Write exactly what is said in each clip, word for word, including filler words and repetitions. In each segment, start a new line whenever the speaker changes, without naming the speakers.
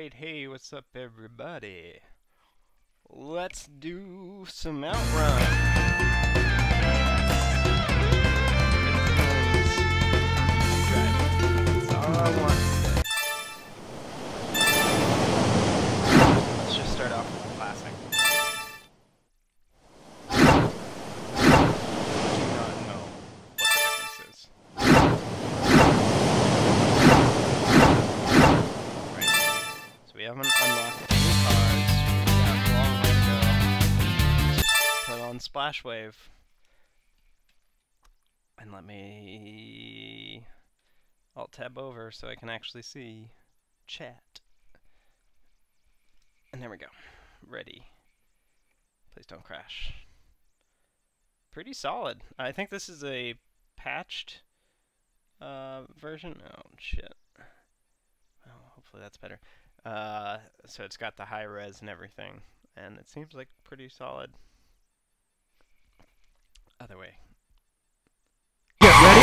Alright, hey, what's up everybody? Let's do some Outrun. That's all I want today. Let's just start off with the classic. I do not know what the difference is. Right. So we haven't unlocked any cars. We've got a long way to go. Let's just put on Splash Wave. And let me Alt tab over so I can actually see chat. And there we go. Ready. Please don't crash. Pretty solid. I think this is a patched uh, version. Oh shit. Well, hopefully that's better. Uh, so it's got the high res and everything, and it seems like pretty solid. Other way.
Get ready.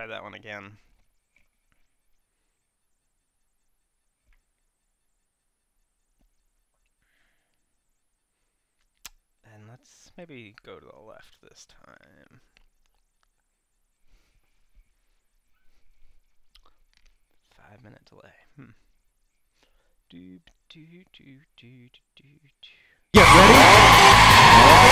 that one again. And let's maybe go to the left this time. Five minute delay. Hmm. Do do do do do do.
Get ready.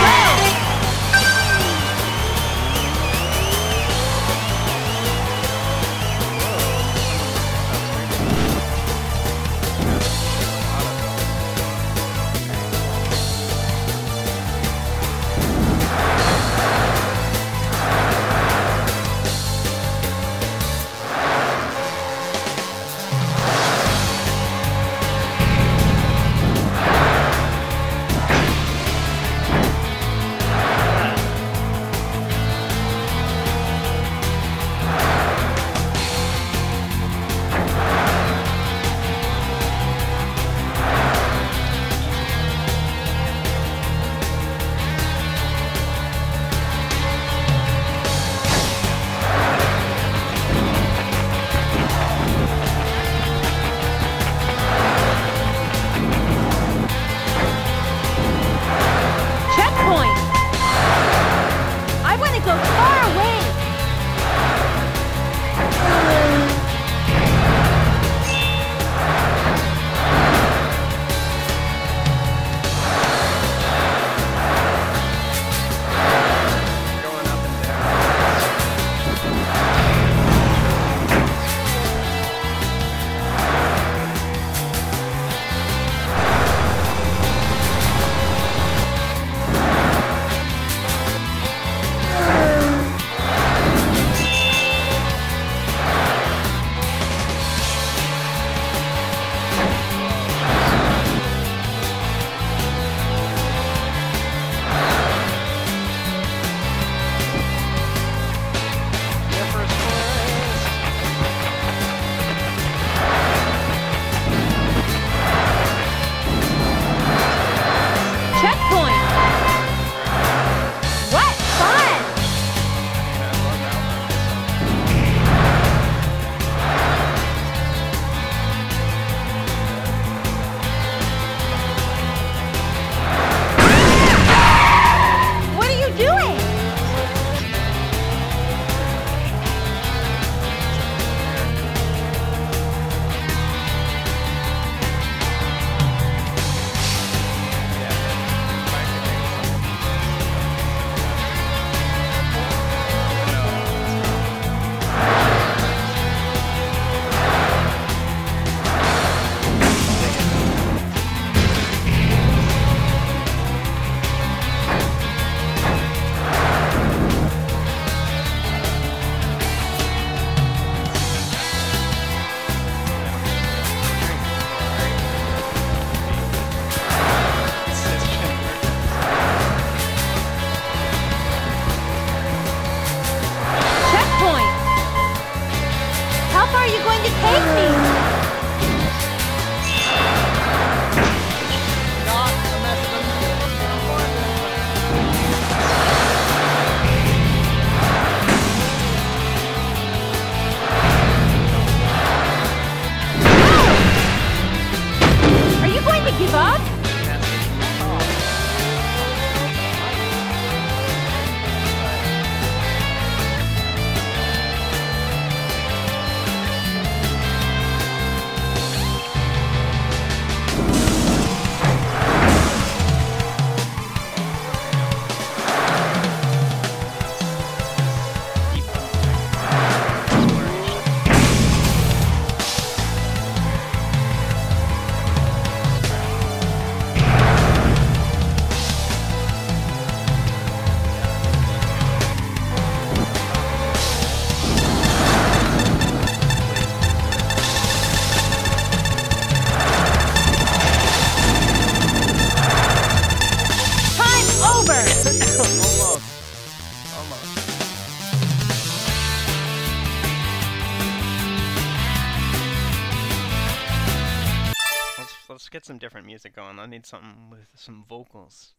let's get some different music going. I need something with some vocals.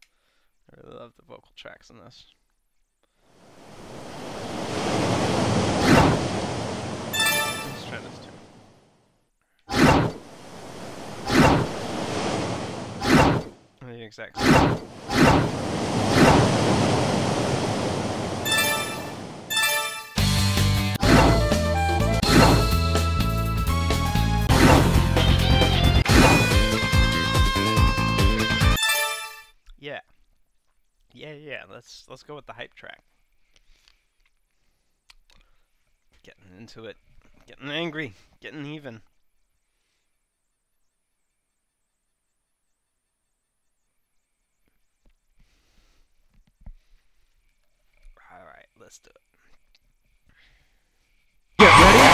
I really love the vocal tracks in this. exact same. Yeah. Yeah, yeah, let's let's go with the hype track. Getting into it. Getting angry. Getting even. Alright, let's do it.
Get ready.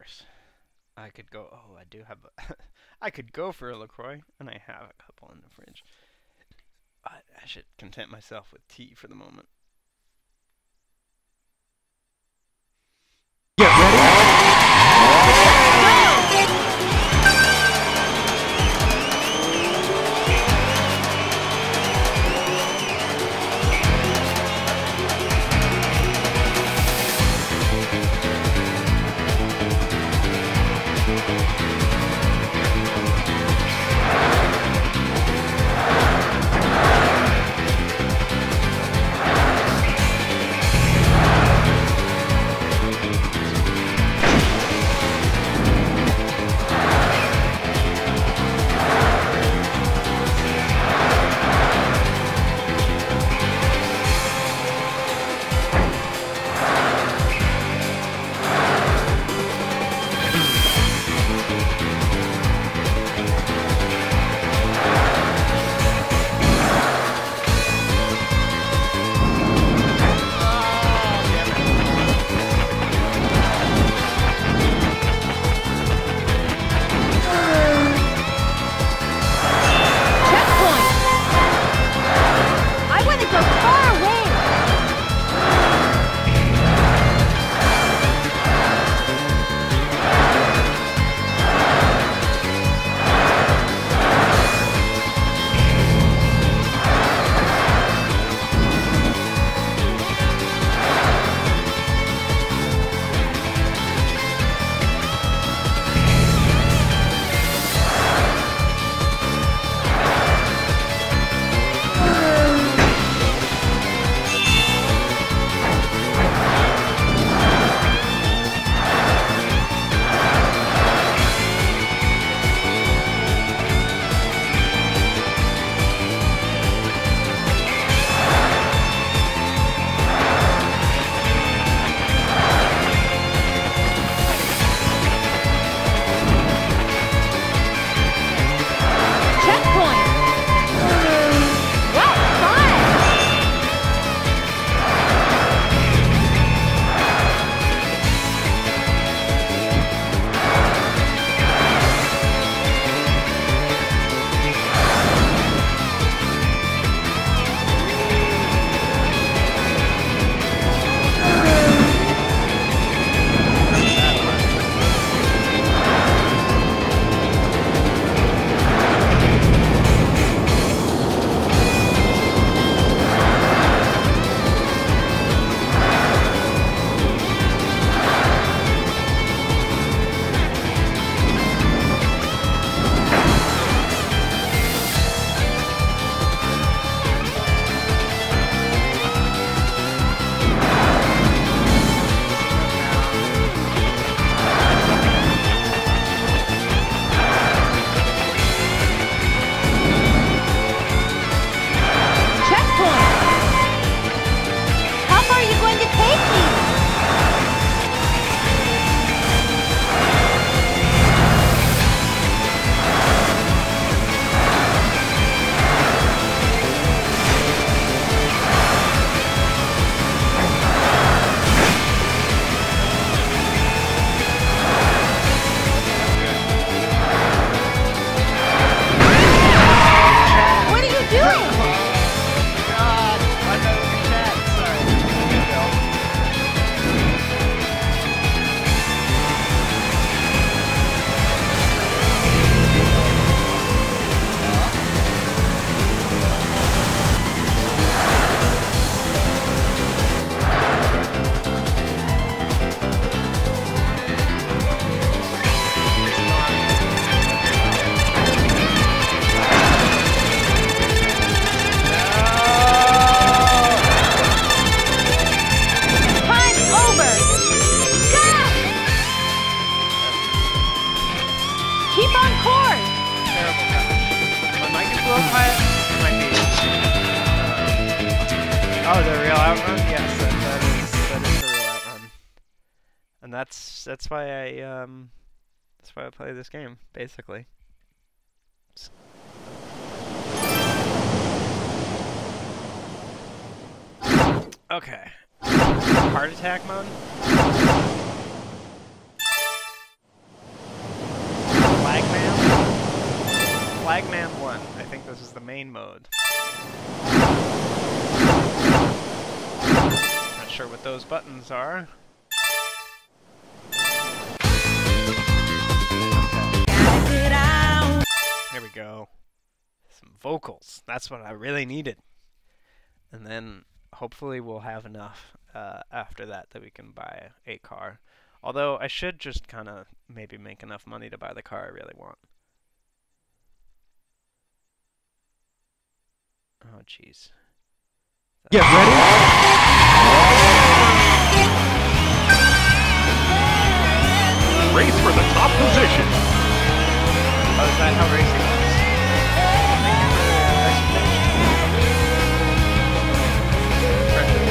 course. I could go. Oh, I do have. A I could go for a LaCroix, and I have a couple in the fridge. But I should content myself with tea for the moment.
Get ready.
Oh, the real outrun? Yes, that, that is that is the real outrun. And that's that's why I um that's why I play this game, basically. Just okay. Heart attack mode? think this is the main mode. Not sure what those buttons are. Here we go. Some vocals. That's what I really needed. And then hopefully we'll have enough uh, after that that we can buy a car. Although I should just kind of maybe make enough money to buy the car I really want. Oh, jeez.
Get ready.
Race for the top position.
Oh, is that how racing works? Thank you for the explanation.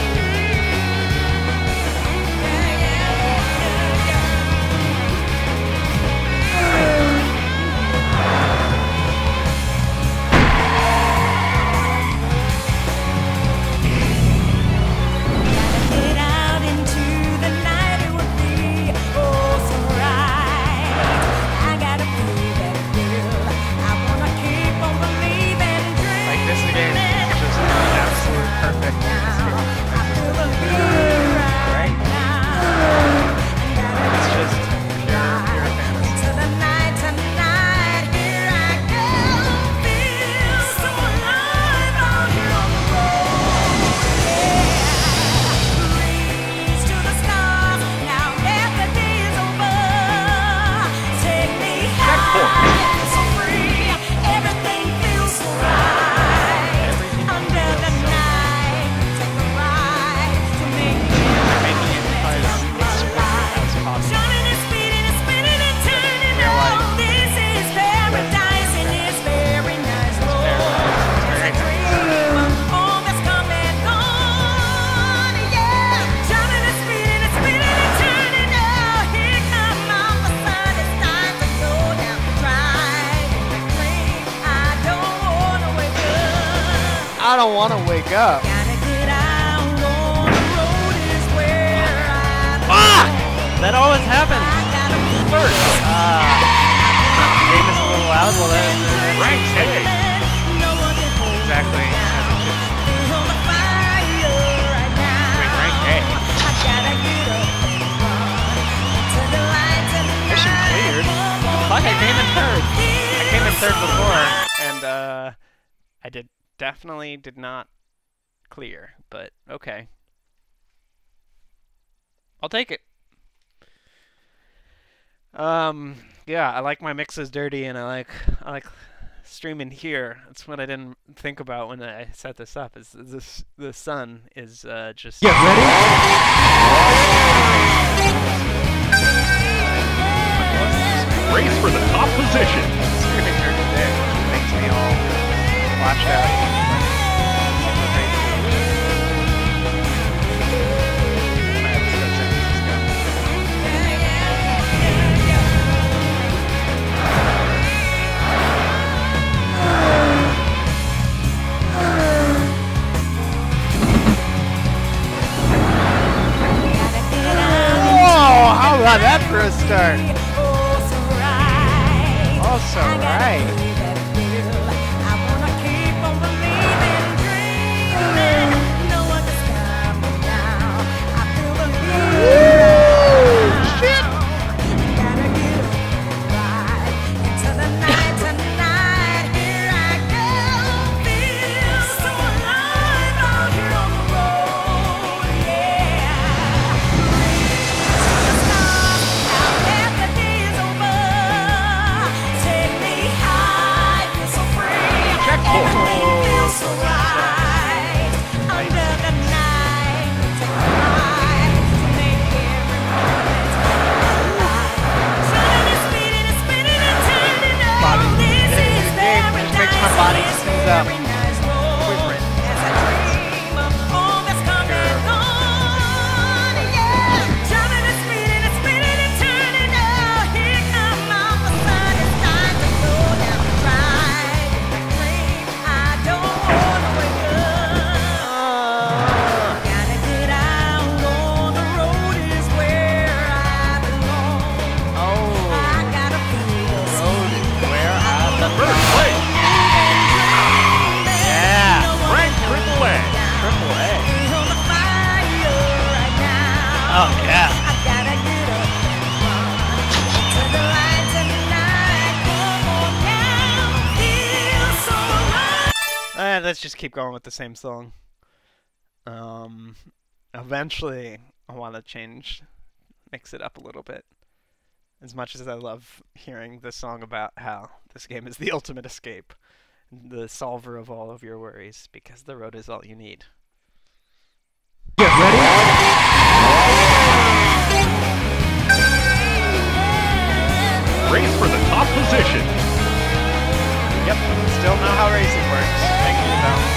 Get out into the night, it would be oh so right. I gotta prove that girl. I wanna keep on believing and dreaming.
Like this game is just an absolute perfect escape.
I feel the beat right now.
It's just pure, pure fantasy.
To the night tonight, here I go. Feel so alive out here on the road. Yeah. Reach to the stars. Now that the day is over, take me high, so free. Everything feels so right. Under the night, take a ride to make
Making it as swift as possible.
Shining and speeding and spinning and turning. Oh, this is paradise and it's very nice. Oh, it's a dream of all that's come and gone. Yeah, shining and speeding and spinning and turning. Oh, here come on the sun. It's time to go down. Drive the dream. I don't wanna wake up.
I don't want to wake up.
Gotta get out on the road is where I
Fuck! That always happens
I gotta move
first. Ah. The game is a little loud. Well, then
Rank A.
exactly as it should be.
Wait, rank A.
Mission cleared. Fuck, I came in third. I came in third before, and uh, I did definitely did not clear, but okay. I'll take it. Um, yeah, I like my mixes dirty, and I like I like streaming here. That's what I didn't think about when I set this up. Is this the sun is uh, just
Get ready.
Race for the top position.
streaming here today, which makes me all watched out. Whoa! How about that for a start? Also right. let's just keep going with the same song. Um, eventually, I want to change, mix it up a little bit. As much as I love hearing this song about how this game is the ultimate escape, the solver of all of your worries, because the road is all you need.
Get ready.
Race for the top position.
Yep, still know how racing works. Thank you, though.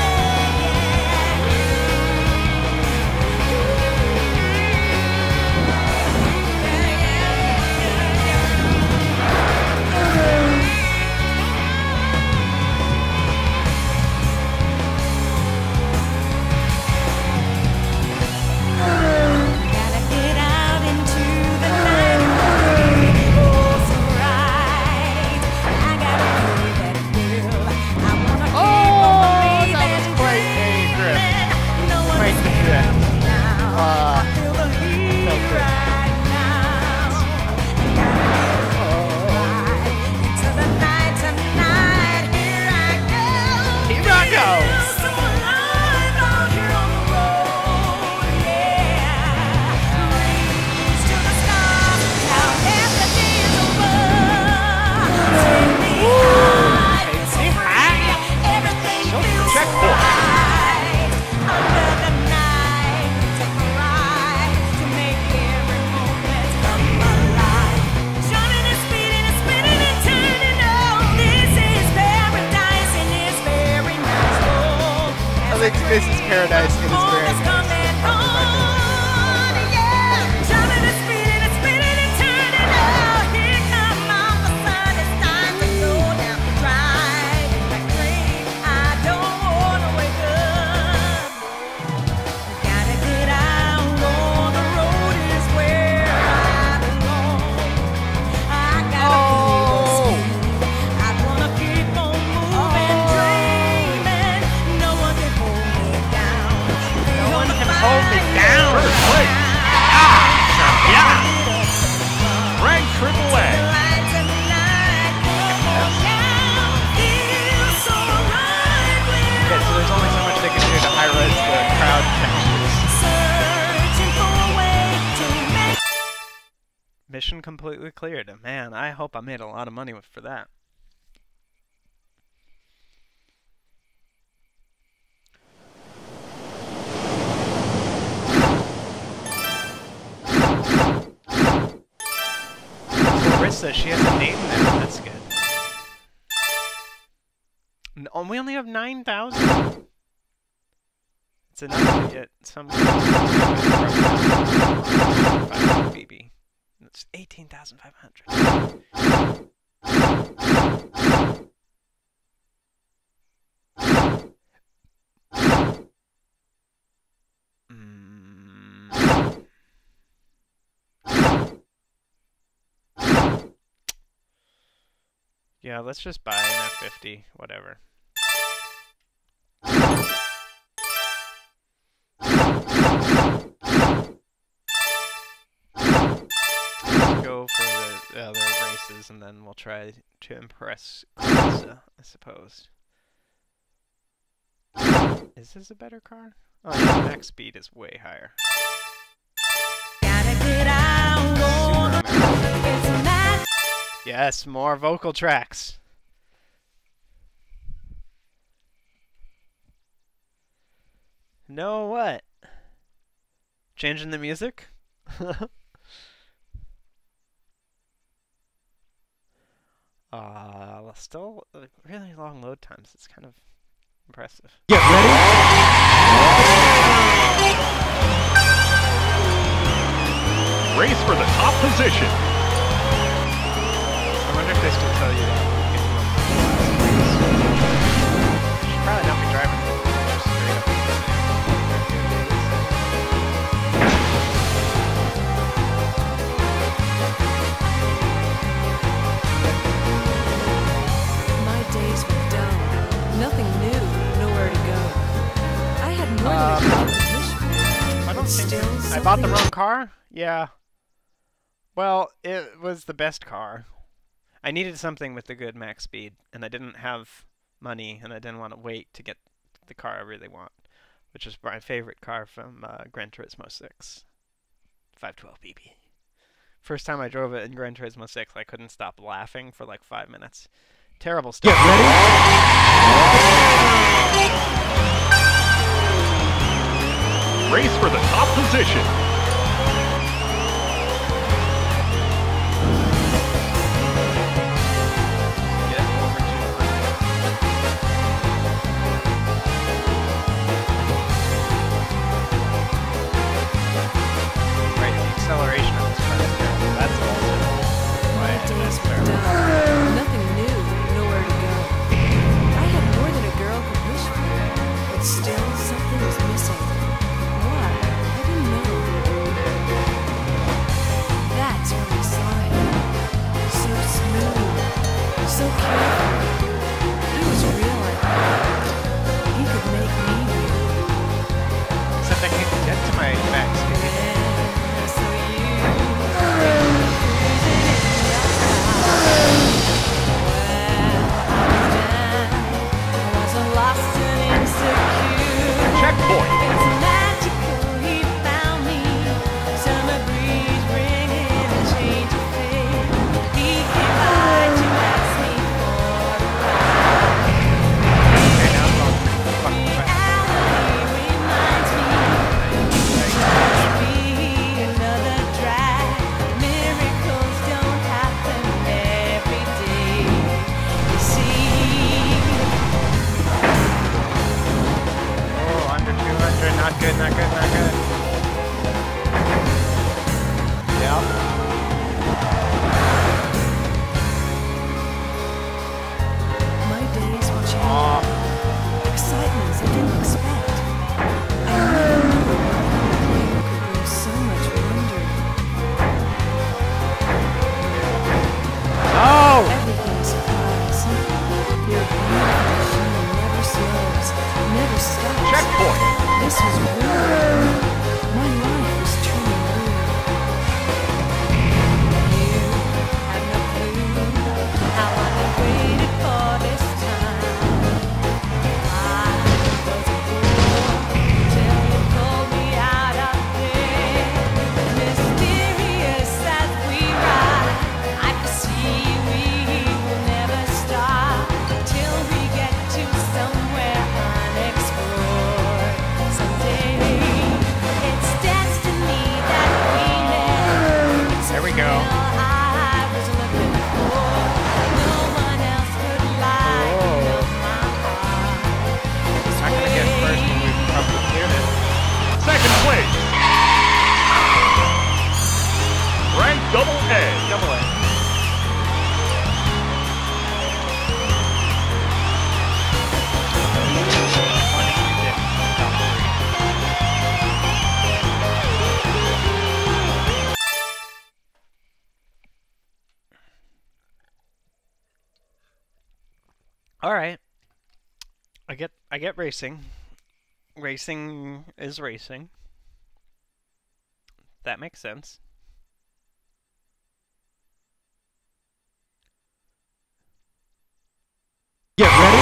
Gotta get out into the night. Oh, so right. I gotta do that girl. I wanna keep on breathing.
that was quite a drift.
No one's
Quite the drift.
now.
Uh,
I feel the heat
felt it.
right now. Gotta get right into the night tonight. Here I go.
Here I go.
Feel so alive out here on the road, yeah. Reach to the stars, now that the day is over. Take me high,
Take
so
me
free.
high.
Everything
So
feels
check
so
this.
right. Under the night, take a ride to make every moment come alive. Shining and speeding and spinning and turning. Oh, this is paradise and it's very natural.
I think this is paradise. It is very
Morning's
nice.
coming on, yeah. Shining and speeding and spinning and turning. Oh, here come on, the sun. It's time to go down. Driving like rain. I don't wanna wake up. Gotta get out on the road is where I belong. I gotta feel the speed. I wanna keep on moving, dreaming. No one can hold me down.
No one can hold me down.
First place.
Yeah.
Frank Triple A.
Okay, so there's only so much they can do to high-res the crowd temperatures. Mission completely cleared. Man, I hope I made a lot of money with, for that. Larissa, she has a name now. That's good. N- oh, we only have nine thousand? It's enough to get some... B B. It's eighteen thousand five hundred. Mm. Yeah, let's just buy an F fifty, whatever. Go for the other races, and then we'll try to impress Clarissa, I suppose. Is this a better car? Oh, yeah, max speed is way higher.
Gotta get out on the road. It's mad.
Yes, more vocal tracks. No, what? Changing the music? Uh, still uh, really long load times. It's kind of impressive.
Get ready.
Race for the top position.
I wonder if they still tell you that. You should probably not be driving just straight up.
My days were dull. Nothing new, nowhere to go. I had more
Um,
than a competition.
I don't
But
think
still
I bought the
something-
wrong car. Yeah. Well, it was the best car. I needed something with a good max speed, and I didn't have money, and I didn't want to wait to get the car I really want, which is my favorite car from uh, Gran Turismo six. five twelve B B. First time I drove it in Gran Turismo six, I couldn't stop laughing for like five minutes. Terrible stuff.
Get ready.
Race for the top position.
Get over two hundred. Right, the acceleration of this car is terrible. That's also why
My
it
days
is
were
terrible.
done. Nothing new, nowhere to go. I had more than a girl could wish for, but still something was missing. What? I didn't know. That's when I saw him. So smooth, so careful. He was real like that. He could make me real.
Except I can't get to my max speed.
Yeah, so you
Checkpoint.
It's magical, he found me. Summer breeze bringing a change of fate. He came by to ask me for a ride.
Okay, now I'm going fucking fast.
Reality reminds me to be another drag. Miracles don't happen every day. You see.
Oh, under two hundred. Not good, not good, not good. Yeah.
My days were changing.
Oh,
Excitements I didn't expect. I never knew a player could bring so much wonder.
oh!
Everything surprising. Your beautiful machine never slows, never stops.
Checkpoint.
This was real. My life was truly real.
You have no clue how I have waited for this time. I was a fool till you pulled me out of bed. Mysterious as we ride, I foresee we will never stop till we get to somewhere unexplored. Someday it's destiny that we met.
There we go.
I was looking for no one else could light up my heart.
Not gonna get first when we probably cleared it.
Second place. Rank double A.
Double A. All right. I get I get racing. Racing is racing. That makes sense.
Get ready.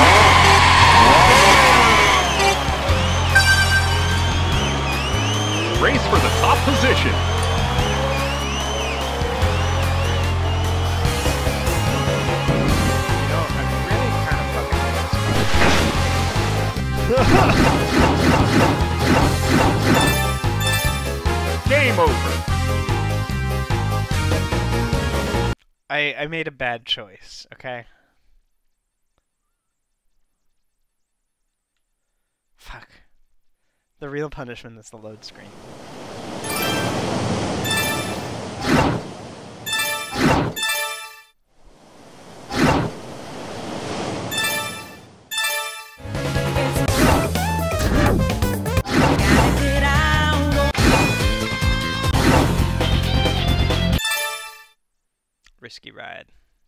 Race for the top position.
You know, I'm really kind of fucking
Game over.
I I made a bad choice, okay? Fuck. The real punishment is the load screen.
Gotta get out.
Risky ride.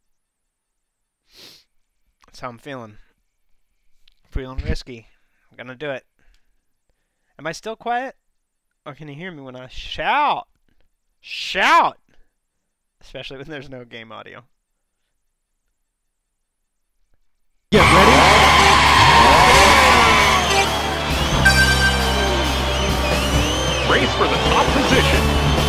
That's how I'm feeling. Feeling risky. I'm gonna do it. Am I still quiet? Or can you hear me when I shout? Shout! Especially when there's no game audio.
Get ready.
for the top position.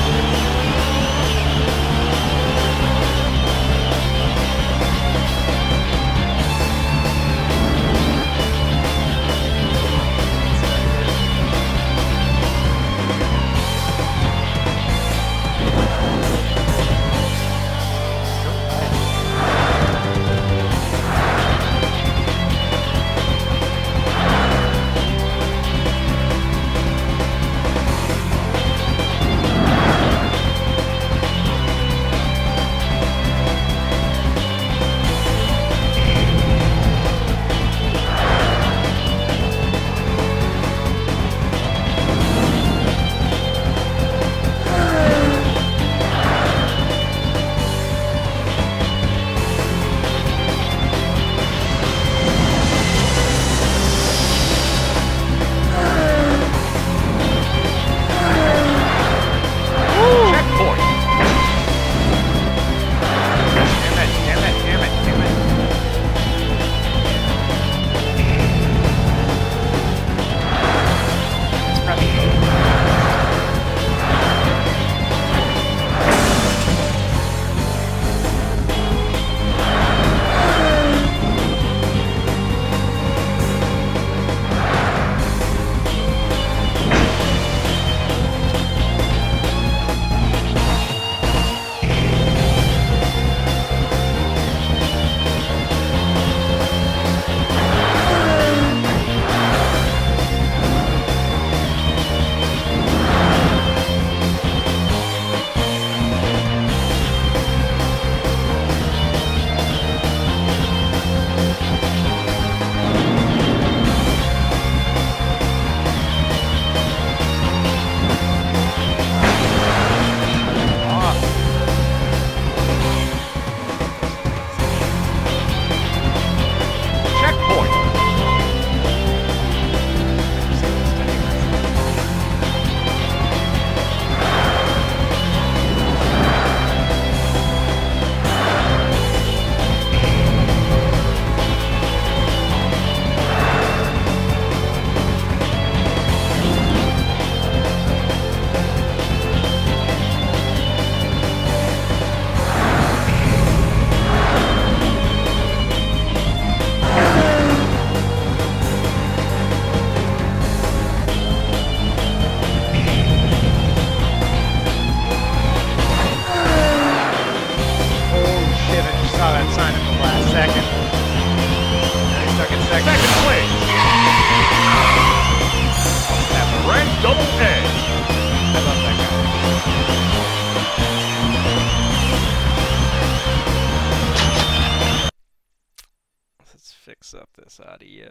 this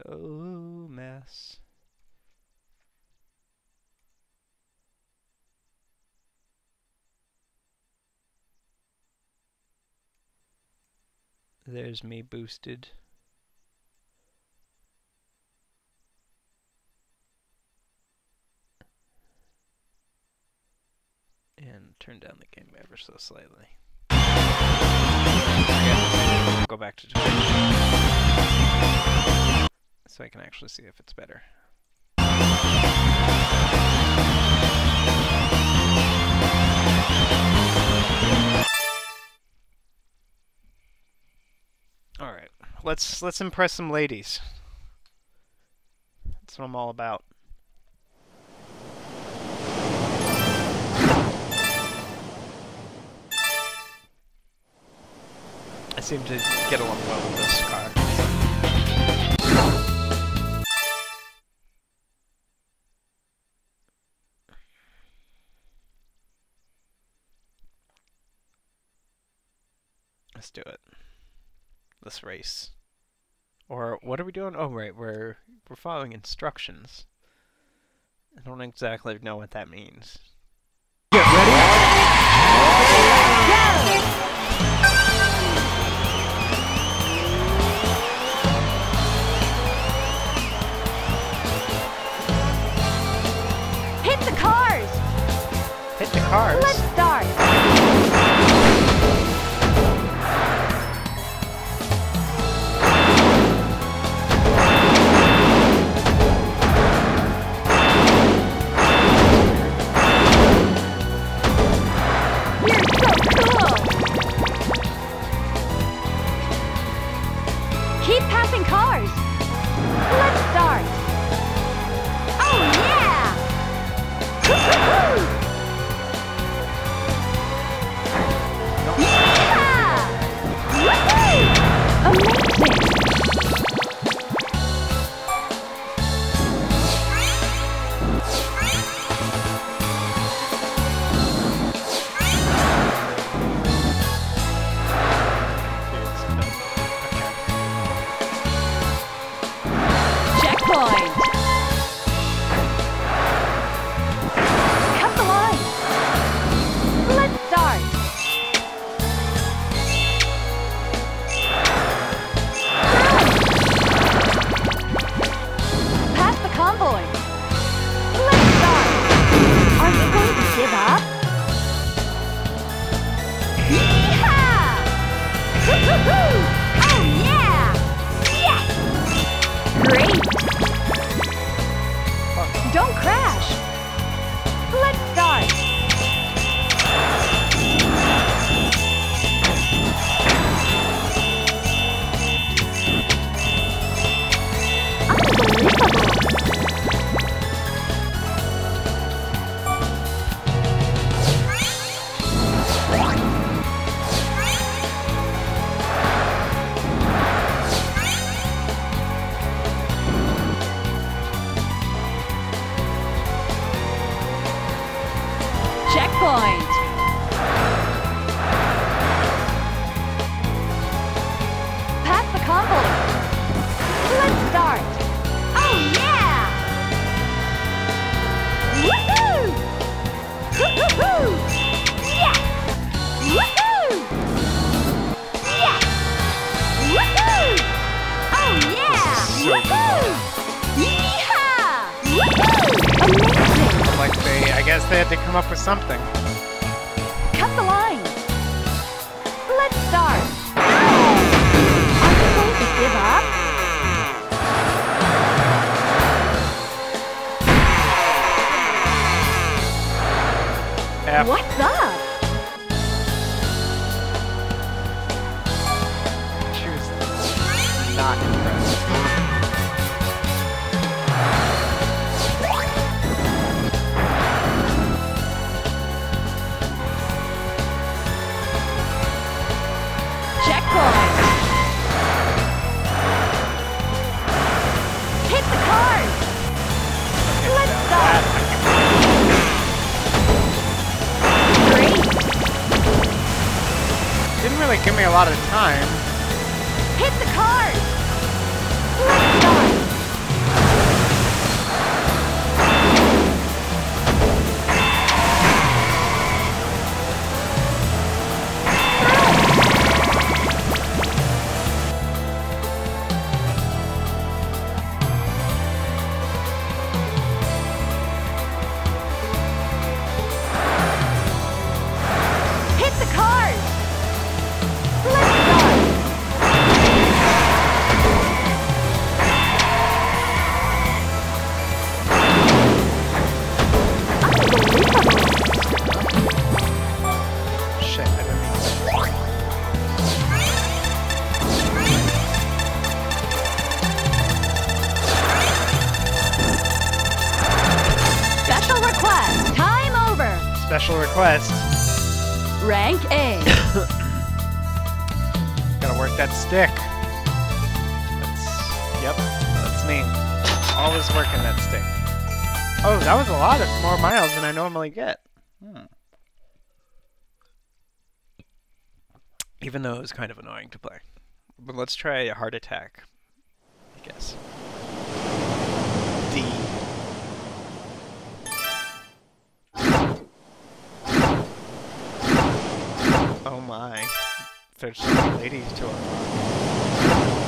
audio mess. There's me boosted. And turn down the game ever so slightly. I'll go back to twenty so I can actually see if it's better. All right, let's let's impress some ladies. That's what I'm all about. I seem to get along well with this car. Let's do it. Let's race. Or what are we doing? Oh right, we're we're following instructions. I don't exactly know what that means.
Get ready.
Hit the cars!
Hit the cars.
Let's start!
Checkpoint! Cut the line! Let's start! Pass the convoy! Let's start! Are you going to give up? Yeehaw! Woo-hoo-hoo! Oh yeah! Yes! Great! Don't crash! Let's start! Unbelievable! Checkpoint! Pass the convoy! Let's start! Oh yeah! Woohoo! Woo-hoo-hoo! Yes! Woohoo! Yes! Woohoo! Oh yeah! Woohoo! Yeehaw! Woohoo! Amazing!
Like they, I guess they had to come up with something.
Cut the line! Let's start! Are you going to give up?
F.
What's up?
She was not impressed.
Checkpoint! Hit the cars! Let's start! Great!
Didn't really give me a lot of time.
Hit the cars! Let's start! Hit the cars! Let's start! Unbelievable!
Shit, I didn't mean to.
Special request! Time over!
Special request.
Rank A.
Gotta work that stick. That's, yep, that's me. Always working that stick. Oh, that was a lot of more miles than I normally get. Hmm. Even though it was kind of annoying to play. But let's try a heart attack, I guess. D. Oh my. There's so many ladies to unlock.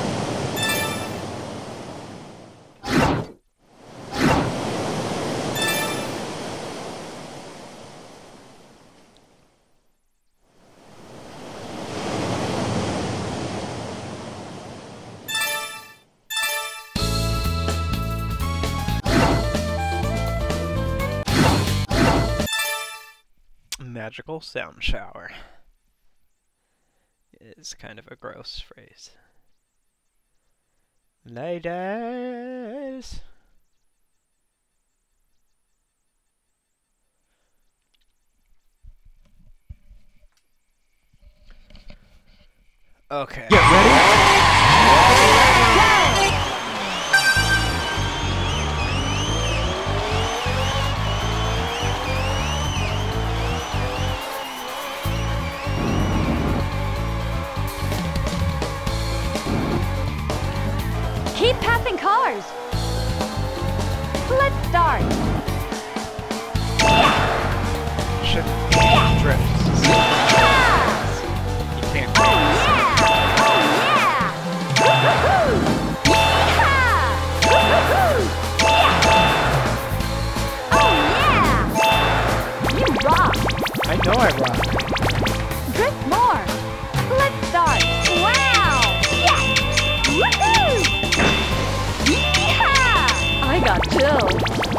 Magical sound shower is kind of a gross phrase. Ladies. Okay.
Get ready.
Keep passing cars.
start.
Should drift. You can't.
Oh yeah! Oh yeah! Woo-hoo-hoo! Yeehaw! Woo-hoo-hoo! Yeah! Oh yeah! You rock!
I know I rock.
Drift more! Let's start! Wow! Yes! Woohoo! Yeehaw! I got chills.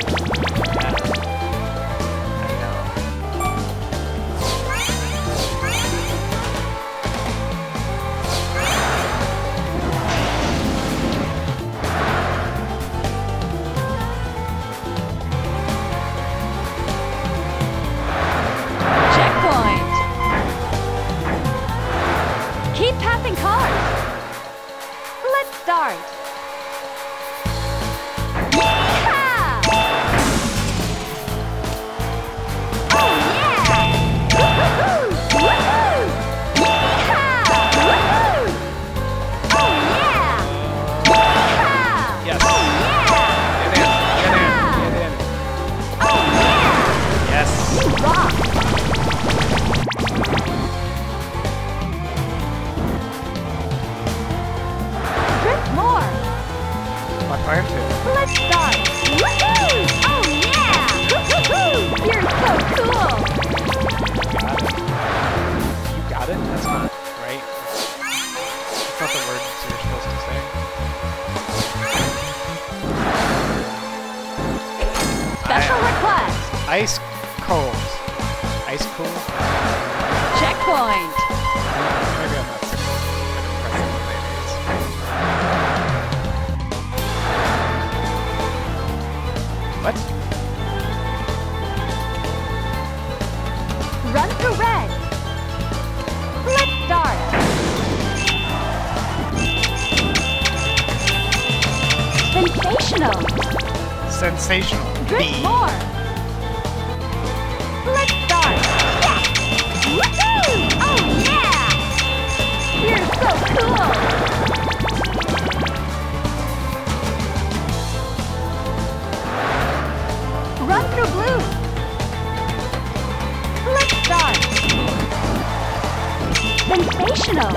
Checkpoint! Keep passing cars! Let's start! Yeehaw! Oh yeah! Woohoo! Woohoo! Yeehaw! Woohoo! Oh yeah! Yeehaw!
Yes.
Oh yeah!
Get in. Get in. Get in.
Oh yeah!
Yes.
You rock! Drift more!
My plan to.
Let's start! Woohoo! Oh yeah! Woohoo! You're so cool!
Got it. You got it? That's not right. That's not the words you're supposed to say.
Special request!
Ice cold. Ice cool?
Checkpoint!
Maybe I'm not so good at pressing the mayonnaise. What?
Run through red! Let's start! Sensational!
Sensational.
Drift
B.
more! Let's start! Yeah! Woohoo! Oh yeah! You're so cool! Run through blue! Let's start! Sensational!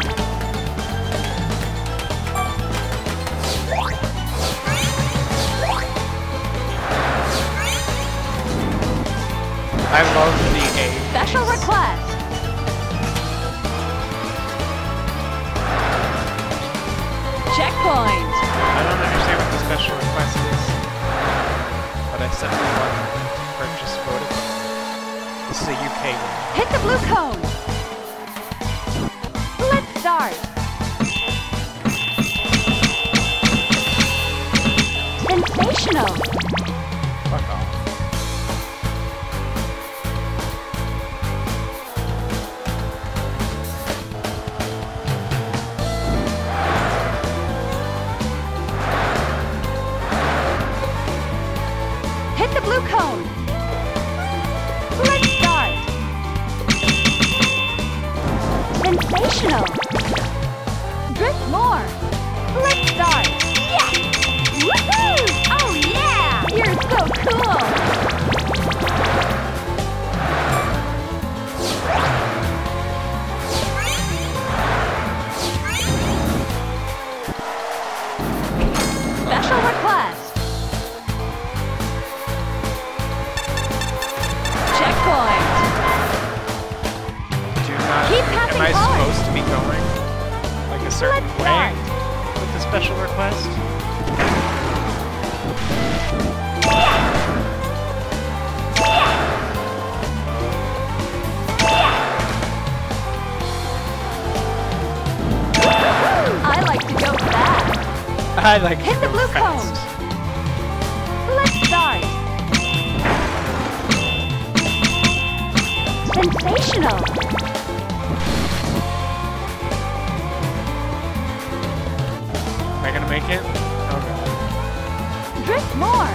I love the A.
Special request! Checkpoint!
I don't understand what the special request is. But I set the button for just voted. This is a U K game.
Hit the blue cone! Let's start! Sensational!
Fuck off.
Hit the blue cone! Let's start! Sensational! Drift more! Let's start! Yeah! Woohoo! Oh yeah! You're so cool! Special request! Checkpoint!
Do not.
Keep passing
Am I
cars.
supposed to be going like a certain
Let's
way
start.
with the special request?
I like to go fast.
I like
Hit
to
the
go
blue
fast.
cone. Let's start. Sensational.
Am I gonna make it? Oh god.
Drift more.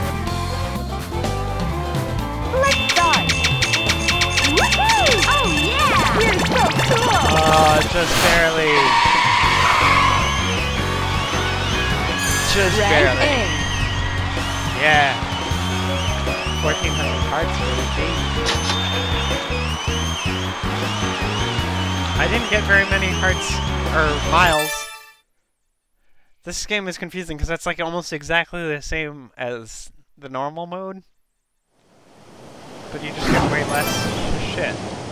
Let's start. Woohoo! Oh yeah! You're so cool.
Oh, just barely. Just
Red
barely.
A.
Yeah. fourteen hundred cards really cheap. I didn't get very many cards, or miles. This game is confusing because that's like almost exactly the same as the normal mode. But you just get way less shit.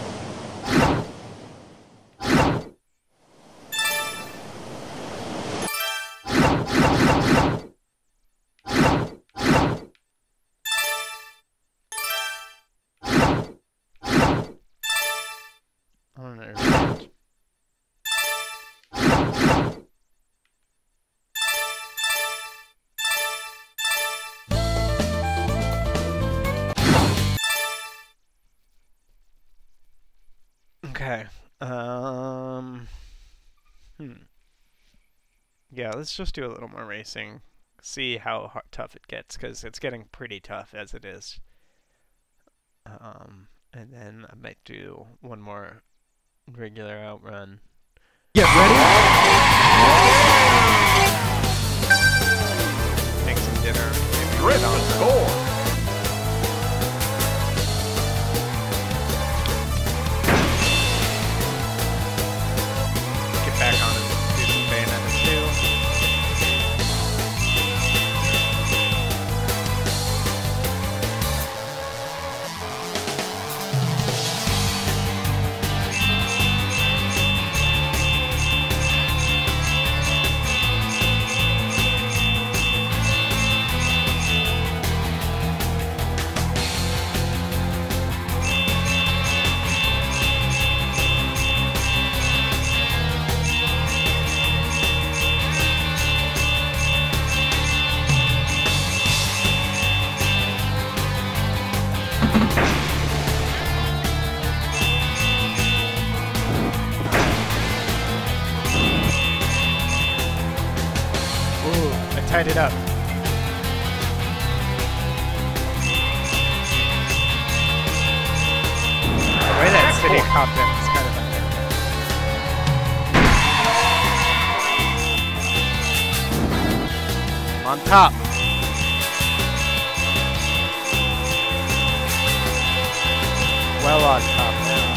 I don't understand. Okay. Um. Hmm. Yeah, let's just do a little more racing. See how hard, tough it gets, because it's getting pretty tough as it is. Um, and then I might do one more regular outrun.
Get ready.
Make some dinner. Maybe
Drift
get on
the
the-
score.
Get back on it. Do some Bayonetta two. Ooh, I tied it up. The way that city popped in is kind of unfair. On top. Well on top now.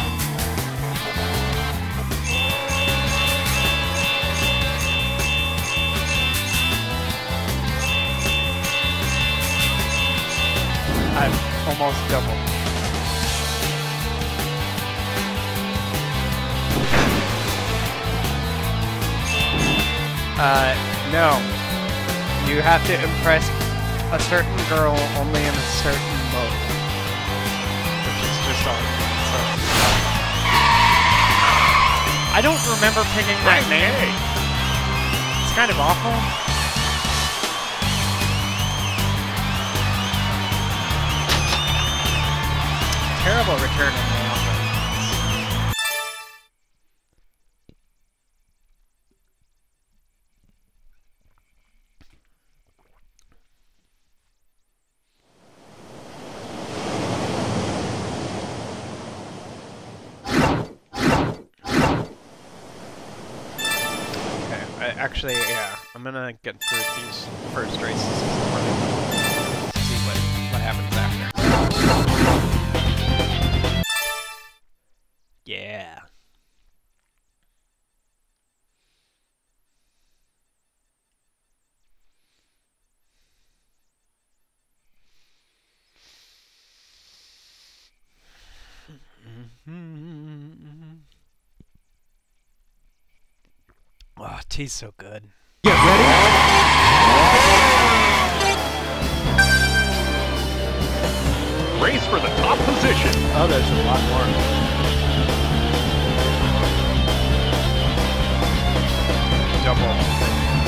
I've almost doubled. Uh, no. You have to impress a certain girl only in a certain mode. Which is just all. So. I don't remember picking that name. It's kind of awful. Terrible return on my offense. Okay, I, actually, yeah, I'm gonna get through these first races to see what, what happens after. Yeah. Oh, tea's so good.
Get ready. Race for the top position.
Oh, there's a lot more. Double.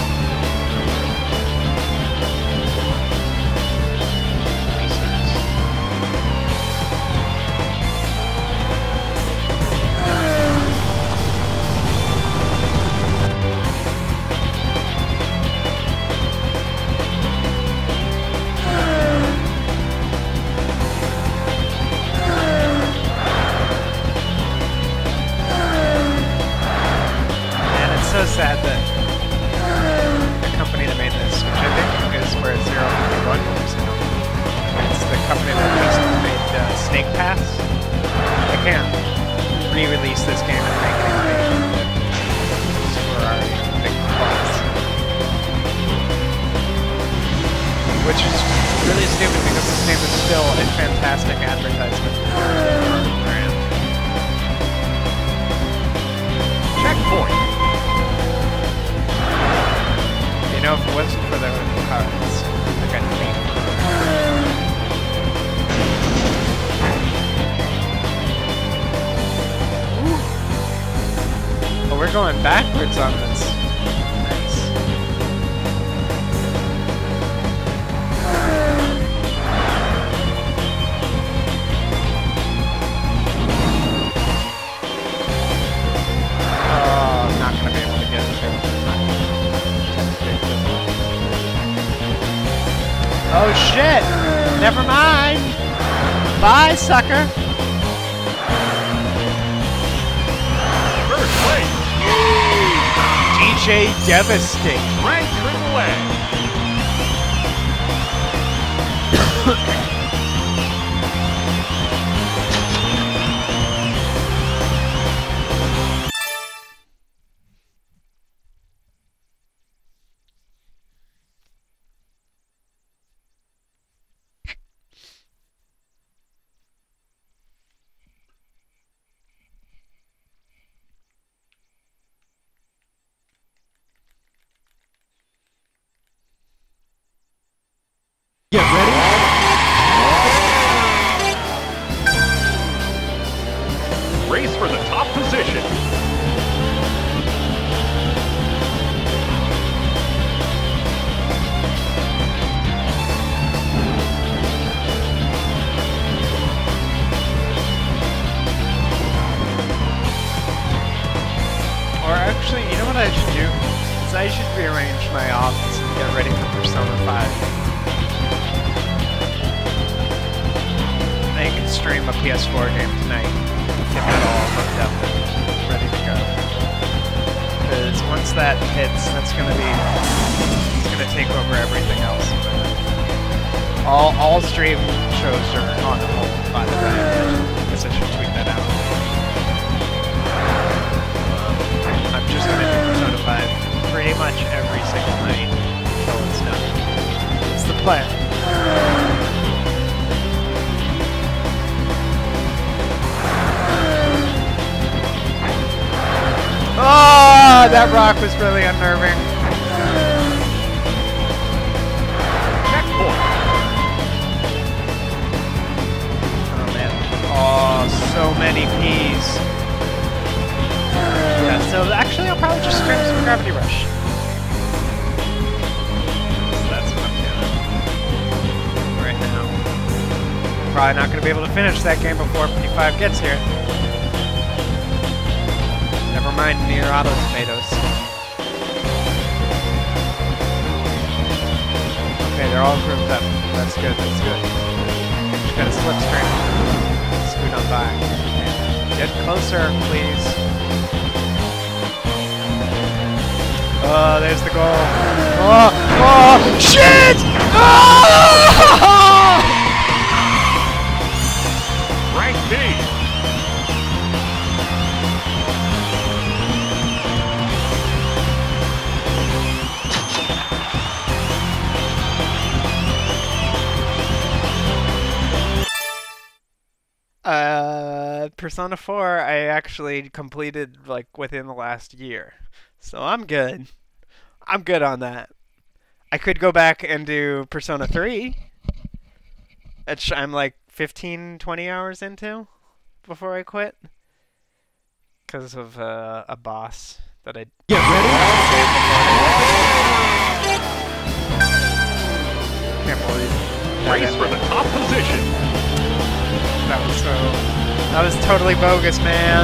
So sad that the company that made this, which I think is where Zero one comes from, it's the company that just made uh, Snake Pass. They can't re-release this game and make any money. We're already in big bucks. Which is really stupid because this game is still a fantastic advertisement for the brand.
Checkpoint.
You know, if it wasn't for the cards, I got to think. Oh, we're going backwards on this. Nice. Oh, I'm not gonna be able to get it there. Oh shit! Never mind! Bye, sucker!
First place.
D J Devastate!
Rank triple A. Get ready. Race for the top position.
Or actually, you know what I should do? Is I should rearrange my office and get ready for Persona five. I can stream a P S four game tonight. Get it all hooked up and ready to go. Because once that hits, that's gonna be it's gonna take over everything else. All all stream shows are on hold by the way. I guess I should tweet that out. I'm just gonna do Persona five pretty much every single night until it's done. It's the plan. Oh, that rock was really unnerving.
Checkpoint.
Oh man. Oh, so many P's. Yeah, so actually I'll probably just stream some Gravity Rush. So that's what I'm doing right now. Probably not going to be able to finish that game before P five gets here. Never mind Nier Auto Tomatoes. Okay, they're all grouped up. That's good, that's good. Just gotta slipstream. Scoot on by. Get closer, please. Oh, there's the goal. Oh, oh, shit! Oh!
Rank B.
Uh, Persona four, I actually completed like within the last year, so I'm good. I'm good on that. I could go back and do Persona three, which I'm like fifteen, twenty hours into before I quit, because of uh, a boss that I
Get ready.
can't believe. that
Race for
ended.
the top position.
That was so. That was totally bogus, man.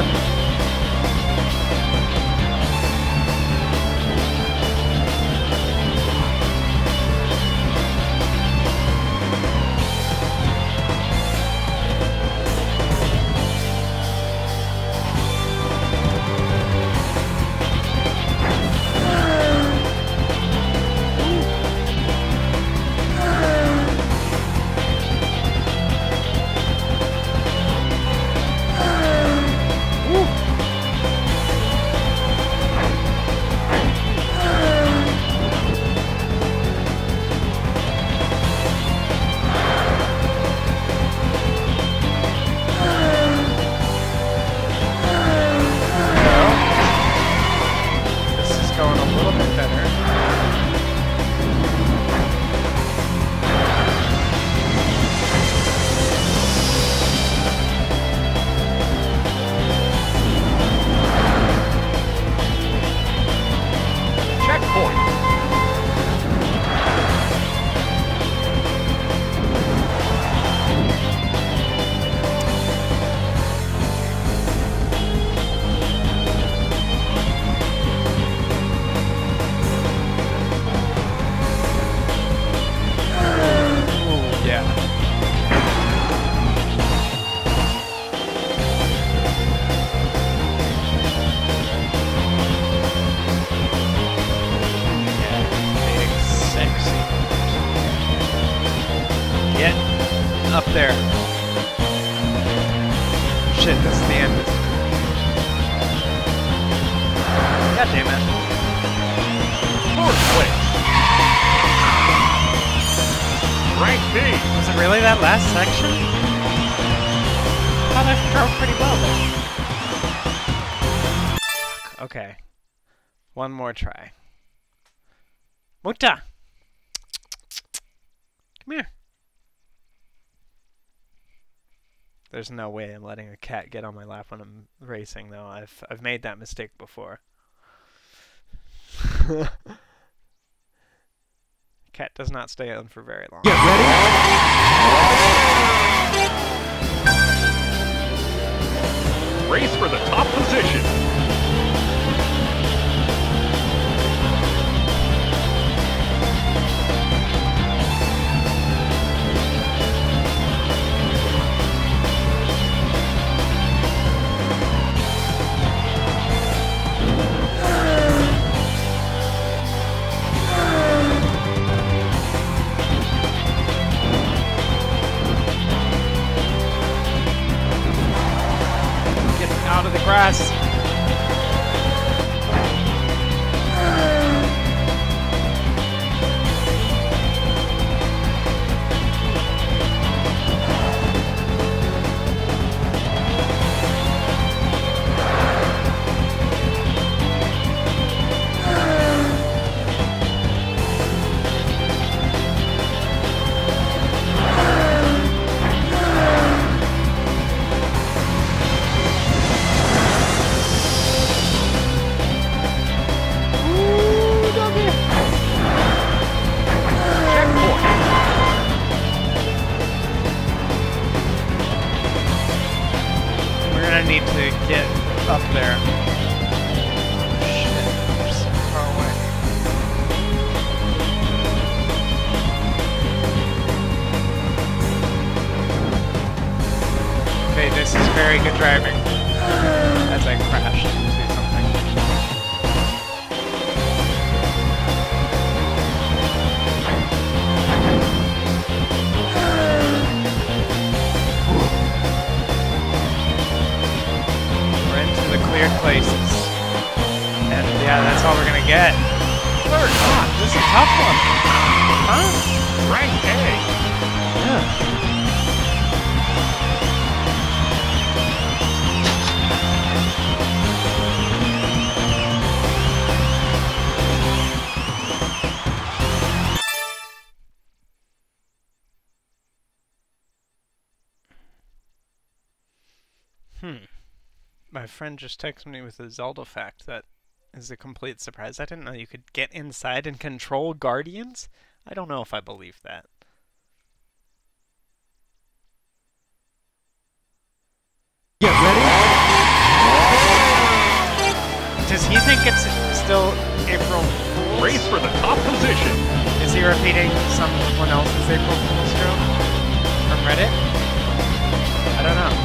up there. Shit, this is the end. God damn it.
Fourth place. Rank B.
Was it really that last section? I thought I drove pretty well there. Fuck, okay. One more try. Muta! Come here. There's no way I'm letting a cat get on my lap when I'm racing, though. I've I've made that mistake before. Cat does not stay on for very long.
Get ready. Race for the top position.
Out of the grass. I need to get up there. Shit, I'm so far away. Okay, this is very good driving. As I crash into something. Cleared places. And yeah, that's all we're gonna get. Third, ah, this is a tough one. Huh?
Rank A.
Yeah. Hmm. My friend just texted me with a Zelda fact that is a complete surprise. I didn't know you could get inside and control Guardians. I don't know if I believe that.
Get ready.
Does he think it's still April Fool's?
Race for the top position.
Is he repeating someone else's April Fool's joke from Reddit? I don't know.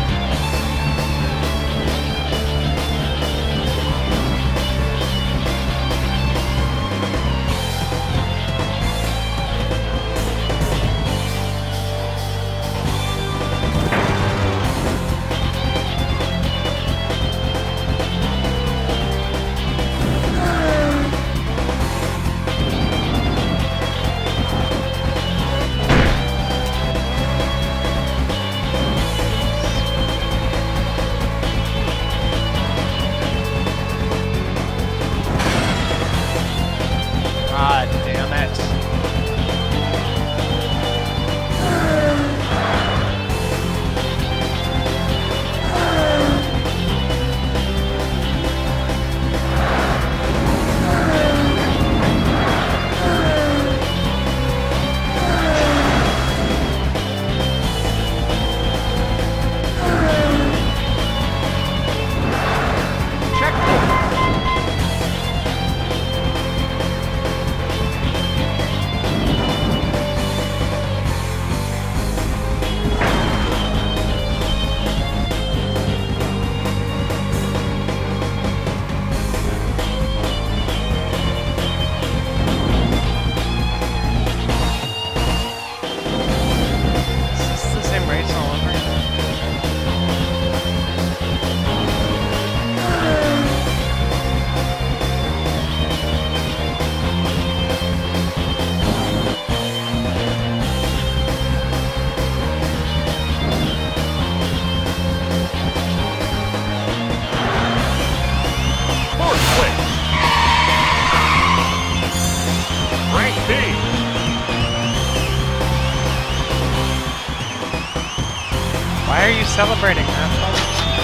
celebrating, asshole.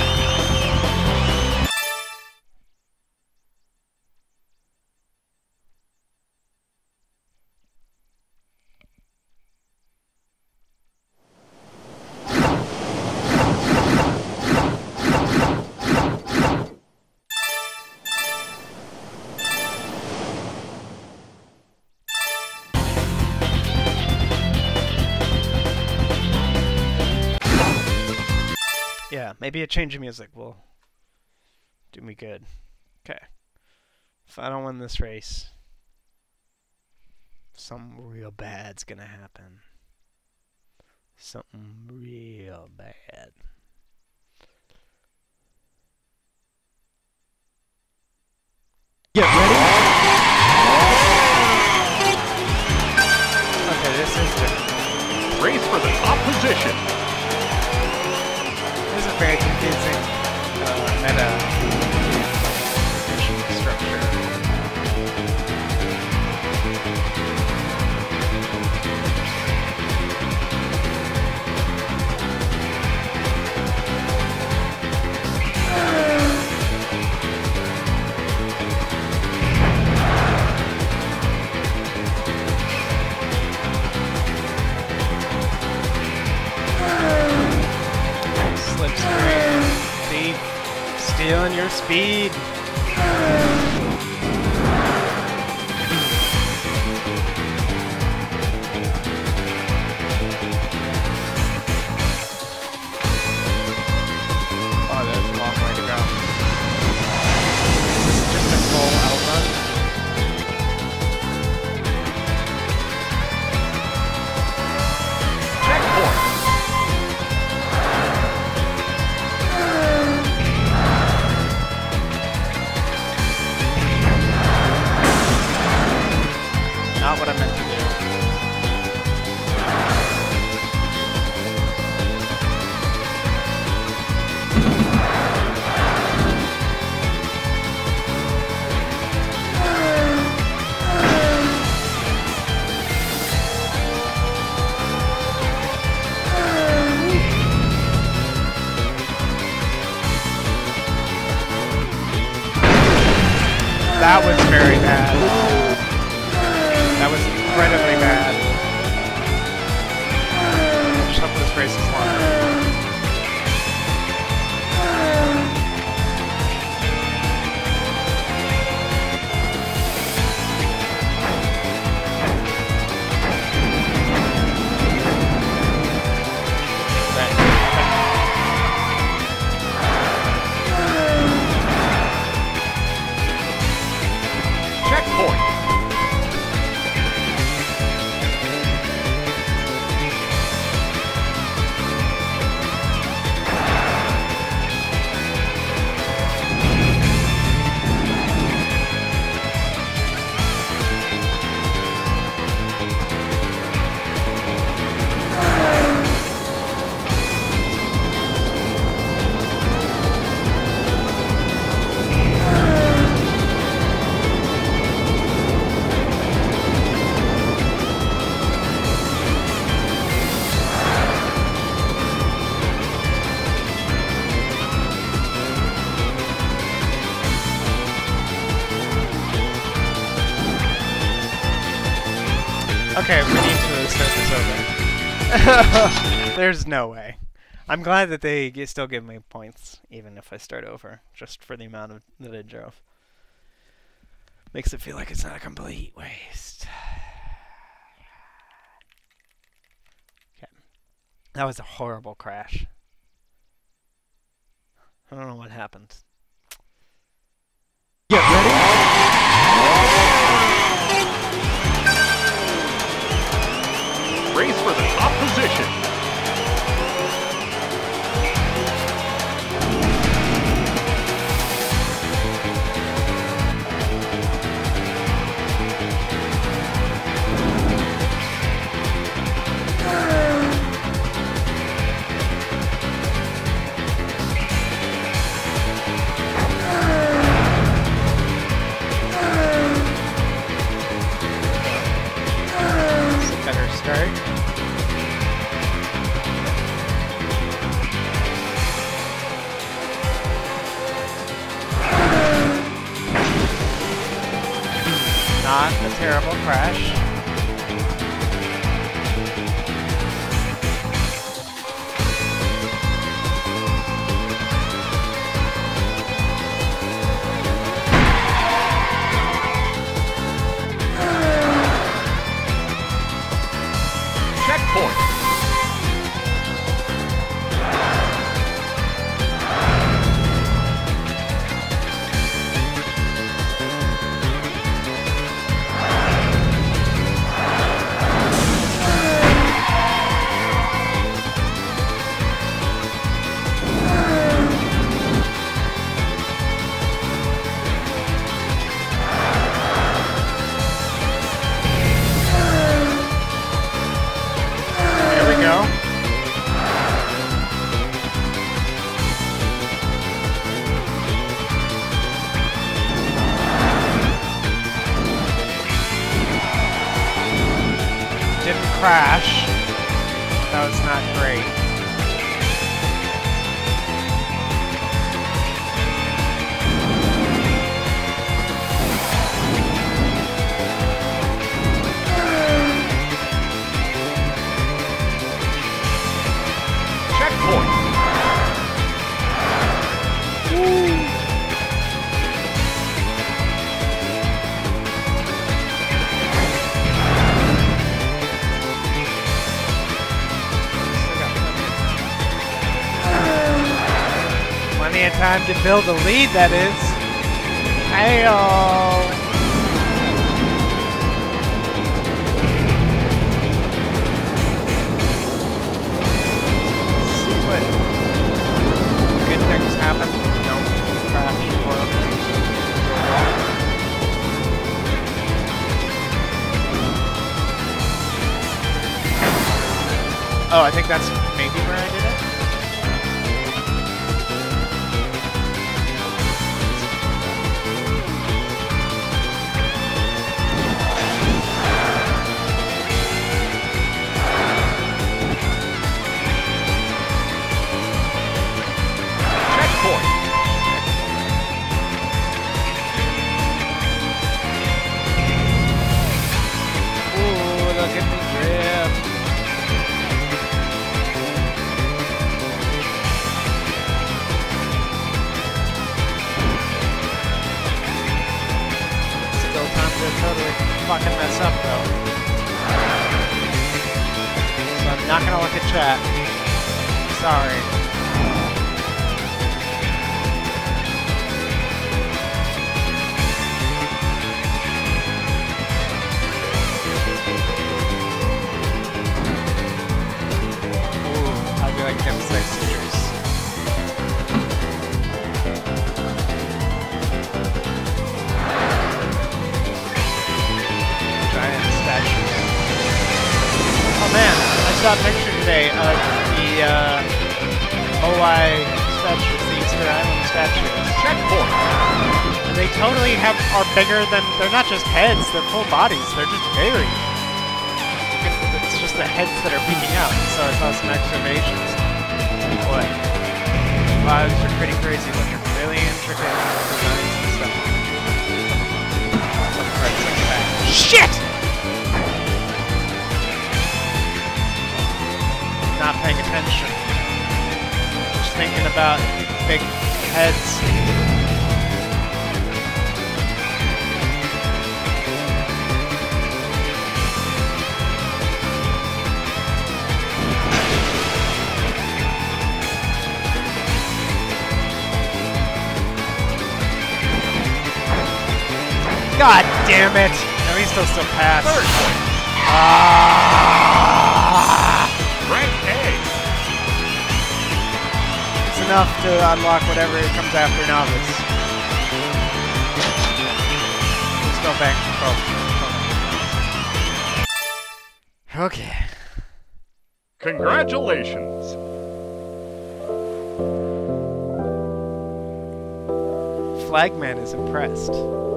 Yeah, maybe a change of music will do me good. Okay. If I don't win this race, something real bad's gonna happen. Something real bad.
Get ready.
Okay, this is different.
Race for the top position.
This is very confusing uh, meta mission structure. Slipstream. See? Stealing your speed. Oh, there's a long way to go. This is just a full outrun.
Checkpoint.
Not what I meant to do. That was very bad. That was incredibly bad. Just hope this race is longer.
Checkpoint.
Okay, we need to start this over. There's no way. I'm glad that they g- still give me points, even if I start over, just for the amount of that I drove. Makes it feel like it's not a complete waste. Okay. That was a horrible crash. I don't know what happened.
Get ready. Race for the top position.
not a terrible crash.
Checkpoint.
There we go. Didn't crash. That was not great.
Checkpoint.
Plenty of time to build a lead, that is. Hey-oh. See what good things happen. Don't crash or Oh, I think that's maybe where I did it.
Checkpoint.
Ooh, look at me drift. Still time to totally fucking mess up though. So I'm not gonna look at chat. Sorry. Ooh, I'd be like getting six seizures. Giant statue. Oh man, I saw a picture today of the uh, O I statues, the Easter Island statues.
Checkpoint.
And they totally have are bigger than, they're not just heads, they're full bodies, they're just very. It's just the heads that are peeking out, so I saw some excavations. Boy, lives are pretty crazy looking, really intricate designs and stuff. Some parts like that. Shit! Not paying attention. Just thinking about big heads. God damn it! No, he still still passed.
Third point.
Ah!
Rank A.
It's enough to unlock whatever comes after novice. Let's go back to pro. Okay.
Congratulations.
Flagman is impressed.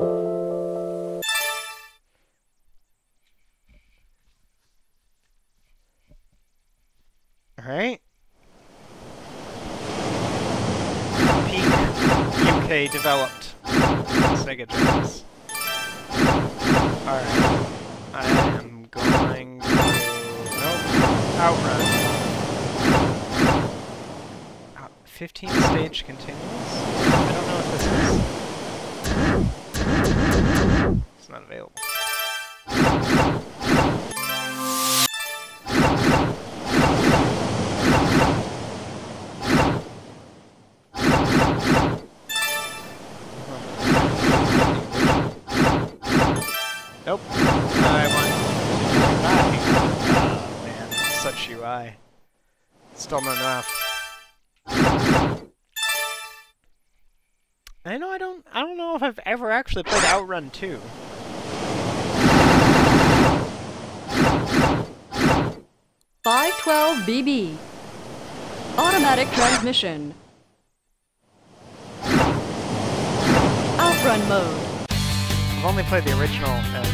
Alright. Peak U K developed Sega Genesis. Alright. I am going to... Nope. Outrun. Uh, fifteen stage continuous? I don't know what this is. It's not available. Nope. I want U I. Oh man, such U I. Still not enough. I know I don't I don't know if I've ever actually played Outrun two.
five twelve B B. Automatic transmission. Outrun mode.
I've only played the original uh,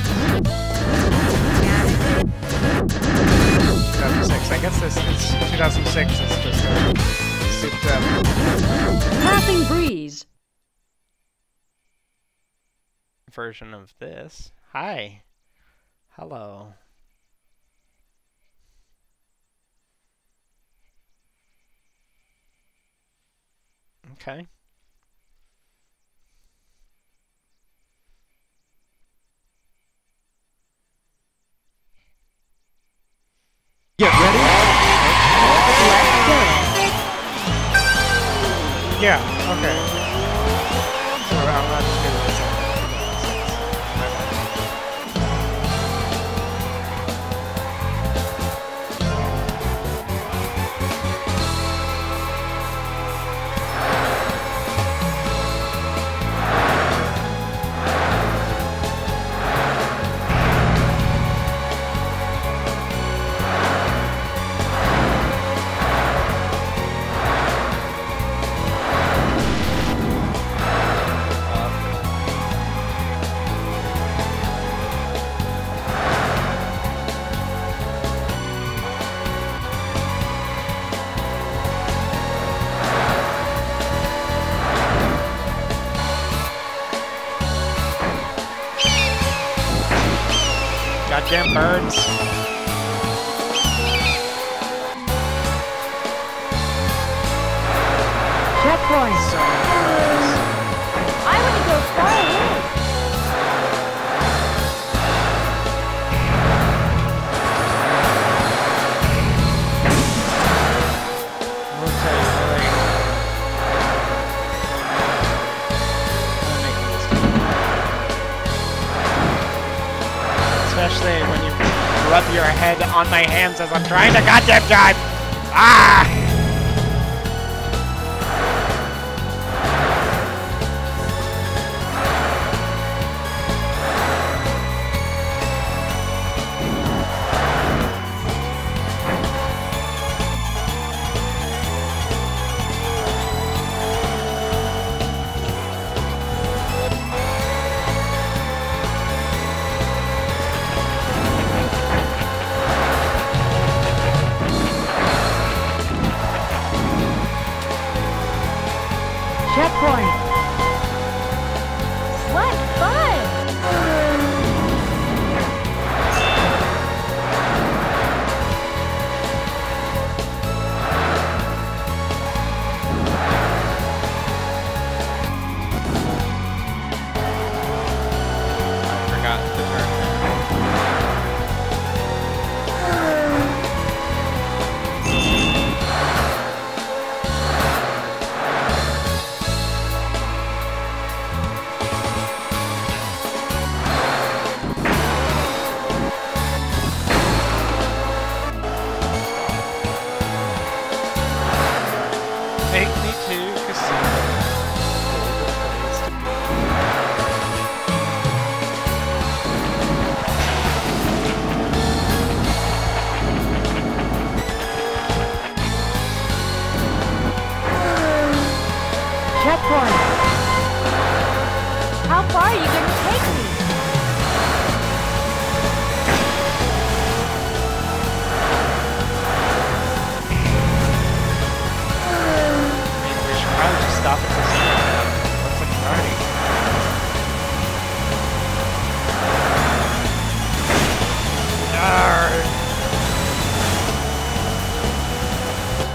two thousand six. I guess this is two thousand six is just a souped up
Passing breeze.
version of this. Hi. Hello. Okay.
Get ready.
Yeah, okay. So I'm not just gonna listen. My bad. Goddamn birds.
Checkpoint.
So many birds.
I want to go far away.
I will tell you, really. I'm making this time. Especially when you rub your head on my hands as I'm trying to goddamn drive. Ah!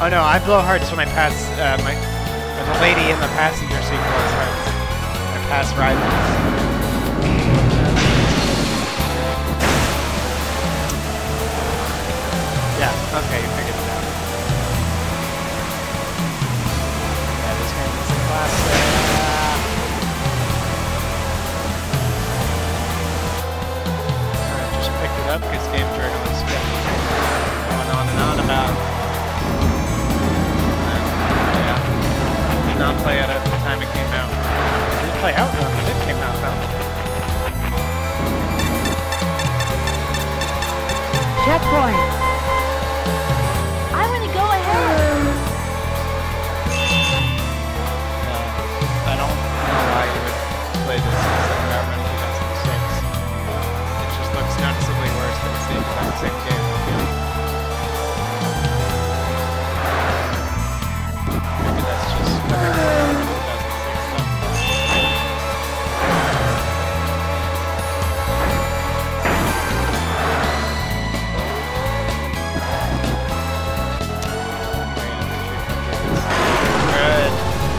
Oh no, I blow hearts when I pass uh, my when the lady in the passenger seat blows hearts. I pass rivals. Yeah, okay, you figured it out. Yeah, this game is a classic. I just picked it up because Game Journalist kept going on and on about. And, yeah, did not play it at the time it came out. It did play out though. It did came out though.
Checkpoint.
I want to go ahead.
Uh, I don't know why you would play this instead of Outrun two thousand six. It just looks noticeably worse than it's the exact same game. Maybe that's just two thousand six stuff. Good.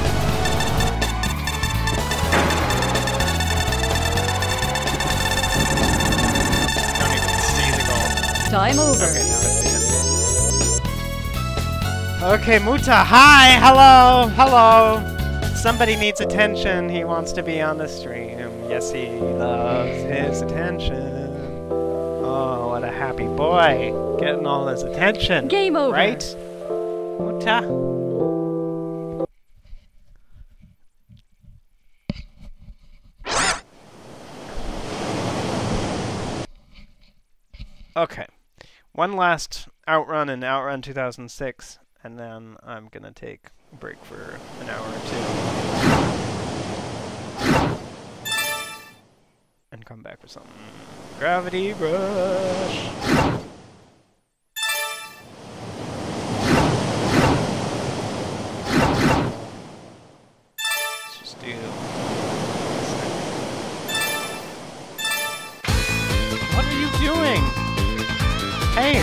Don't even see the goal.
Time over.
Okay, now I see it. Okay, Muta, hi, hello, hello. Somebody needs attention. He wants to be on the stream. Yes, he loves his attention. Oh, what a happy boy. Getting all his attention.
Game over.
Right? Muta? Okay. One last Outrun in Outrun two thousand six, and then I'm gonna take a break for an hour or two. And come back with something. Gravity Rush! Let's just do... What are you doing? Hey!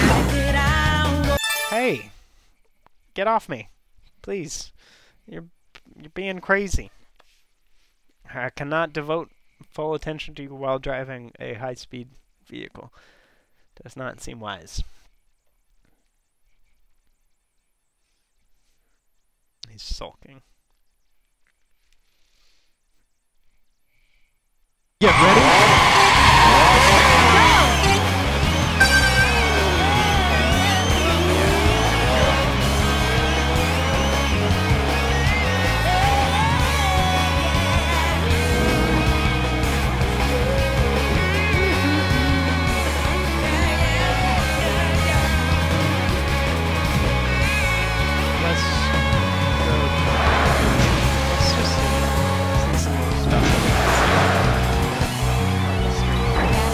Hey! Get off me. Please. You're you're being crazy. I cannot devote full attention to you while driving a high-speed vehicle. Does not seem wise. He's sulking.
Get ready.
Let's go. Let's just see some more stuff. On the street.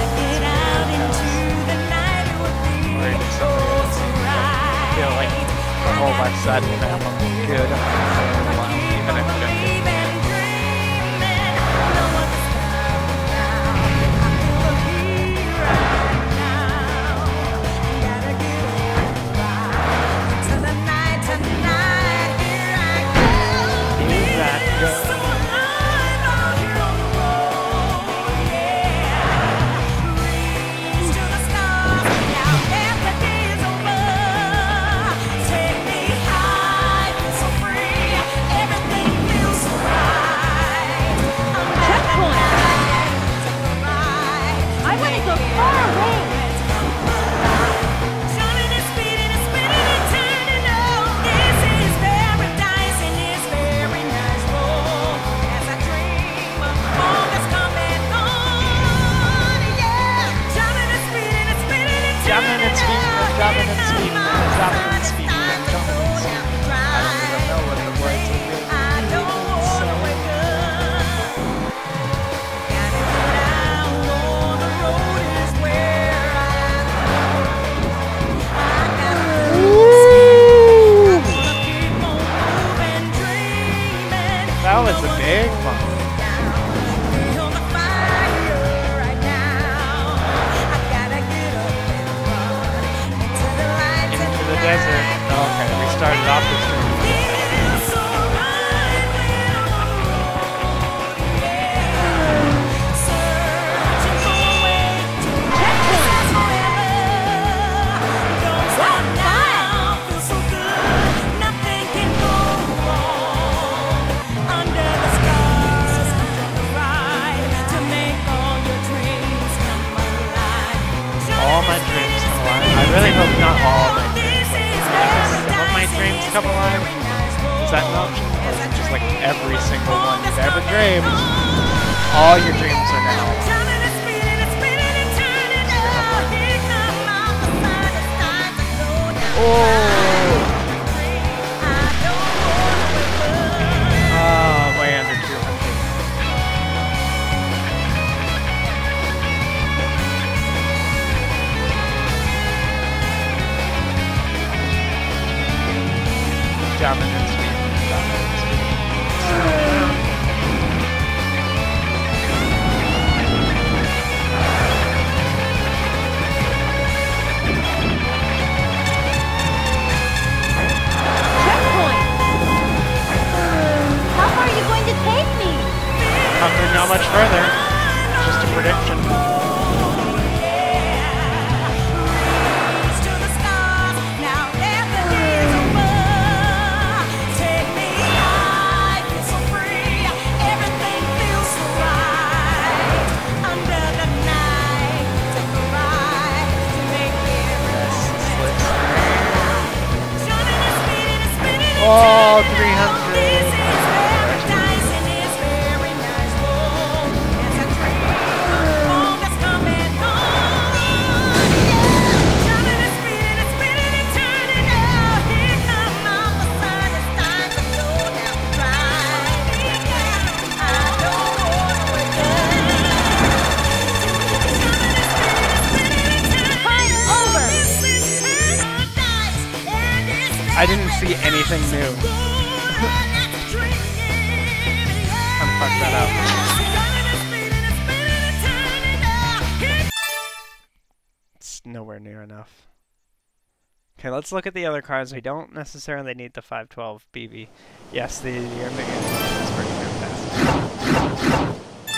Or even something else. I feel like the whole left side of the map I'm good. Even if I don't get
I want to go far away.
Jumping and speeding and jumping and speeding and jumping and speeding and jumping and speeding. I don't even know what the words are really That was a big one. Into the desert. Oh, okay, we started off my dreams come alive. I really hope not all of my dreams. Like, some of my dreams come alive. Is that an option? Or is it just like every single one you've ever dreamed? All your dreams are now alive. Oh! Oh, way under two hundred. Dominant speed. Dominant speed.
How far are you going to take me?
Probably not much further. Just a prediction. Oh, three hundred. I didn't see anything new. Unfuck that up. It's nowhere near enough. Okay, let's look at the other cards. We don't necessarily need the five twelve B B. Yes, the your big is pretty fantastic.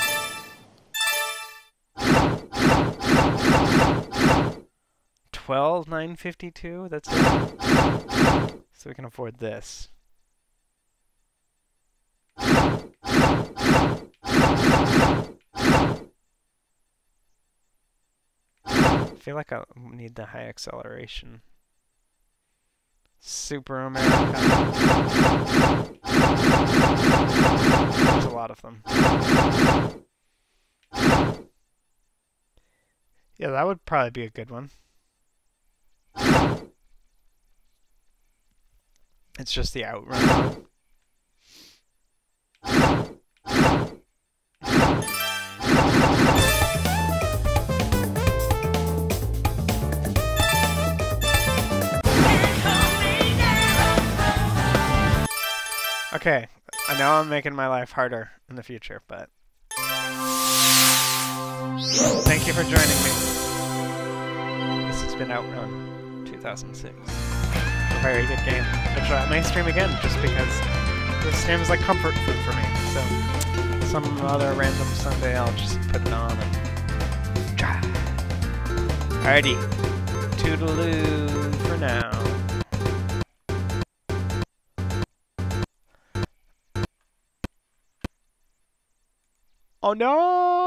Twelve nine fifty two. That's it. So we can afford this. I feel like I need the high acceleration. Super America. There's a lot of them. Yeah, that would probably be a good one. It's just the outrun. Okay, I know I'm making my life harder in the future, but thank you for joining me. This has been Outrun two thousand six. A very good game. Which I may stream again just because this game is like comfort food for me. So some other random Sunday I'll just put it on and try. Alrighty. Toodaloo for now. Oh no!